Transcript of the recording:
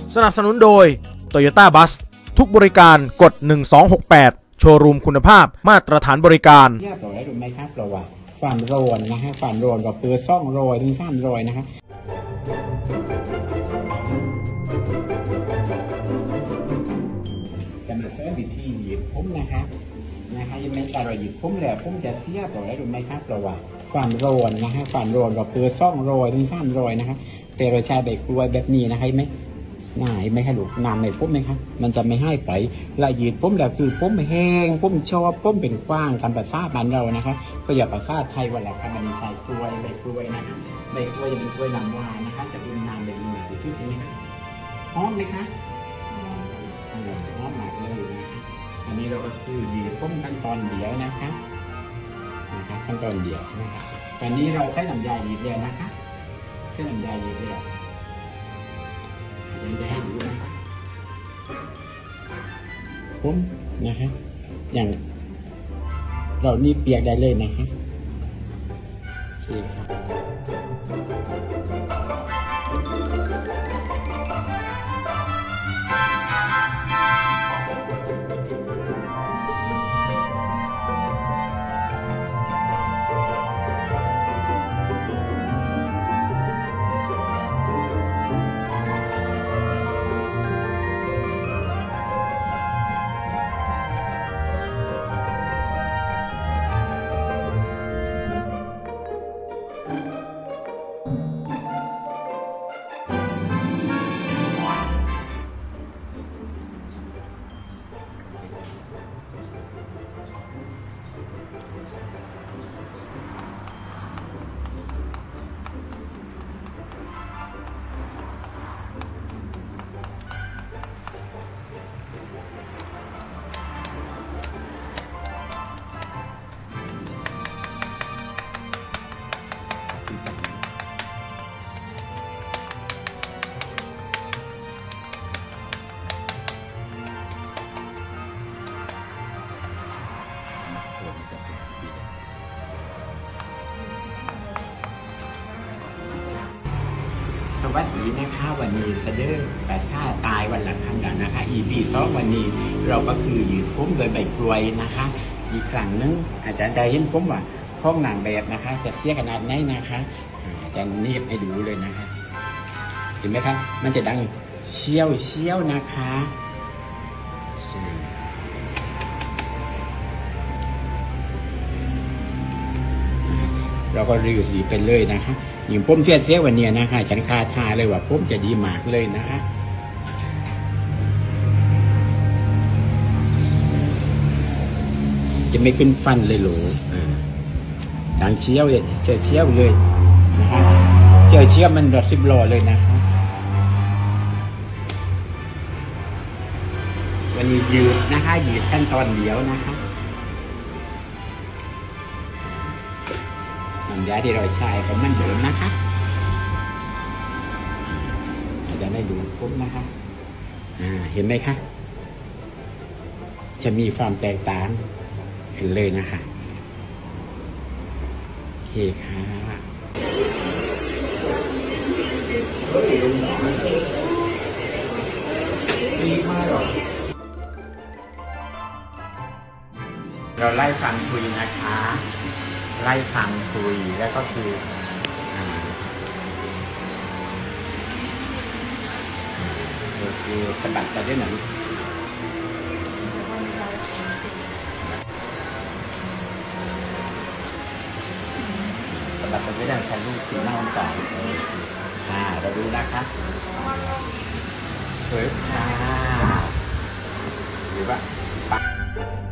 สนับสนุนโดย Toyota Bus ทุกบริการกด1268โชว์รูมคุณภาพมาตรฐานบริการเทียบเราได้ดูไหมครับเราว่าฝันโรนนะฮะฝันโรนกับเปื้อซ่องโรยถึง3โรยนะฮะจะมาเสริมวิธีหยิบพุ่มนะคะยังไม่การหยิบพุ่มแล้วพุ่มจะเทียบเราได้ดูไหมครับเราว่าฝันโรนนะฮะฝันโรนกับเปื้อซ่องโรยถึง3โรยนะฮะแต่เราใช้ใบกล้วยแบบนี้นะให้ไหมง่ายไหมคะลูกนานไหมพุ่มไหมครับมันจะไม่ให้ไปละเอียดพุ่มแล้วคือพุ่มแห้งพุ่มชอบพุ่มเป็นกว้างกันภาษาบ้านเรานะครับก็อย่าภาษาไทยวันละครับมันใส่กล้วยใบกล้วยนะใบกล้วยจะเป็นกล้วยน้ำว้านะคะจะเป็นน้ำแบบนี้หรือชื่อนี้นะหอมไหมคะหอมมากเลยนะอันนี้เราก็คือหยิบพุ่มขั้นตอนเดียวนะคะขั้นตอนเดียวนะครับตอนนี้เราใช้น้ำยาหยิบเดียวนะคะใช้น้ำยาหยิบเดียวจะให้ดูนะครับผมนะฮะอย่างเรานี่เปียกได้เลยนะฮะโอเคครับสวัสดีนะคะวันนี้เสด็จประชาตายวันละครั้งนะคะ EP 2วันนี้เราก็คือยืนพุ่มโดยใบกล้วยนะคะอีกครั้งนึงอาจารย์จะเห็นพุ่มว่าห้องนางแบบนะคะจะเสียขนาดไหนนะคะอาจารย์เนียบให้ดูเลยนะคะเห็นไหมครับมันจะดังเชี่ยวนะคะเราก็รีวิวไปเลยนะคะอย่างพุ่มเสียวันนี้นะคะฉันคาดท่าเลยว่าพุ่มจะดีมากเลยนะคะจะไม่ขึ้นฟันเลยหรอดังเชี่ยวเลยเชี่ยวเลยนะคะเชี่ยวมันรถ10 ล้อเลยนะคะวันนี้ยืดนะคะยืดขั้นตอนเดียวนะคะน้ำยาที่เราใช้ก็มันเดิมนะคะจะได้ดูปุ๊บนะคะเห็นไหมคะจะมีความแตกต่างเห็นเลยนะคะโอเคค่ะดีมากหรอเราไล่ฟังคุยนะคะไล่ฟังคุยแล้วก็คือสะบัดไปด้วยหนังสะบัดไปด้วยหนังใช้ลูกสีหน้าก่อนเราดูนะคะเฮ้ยหรือว่า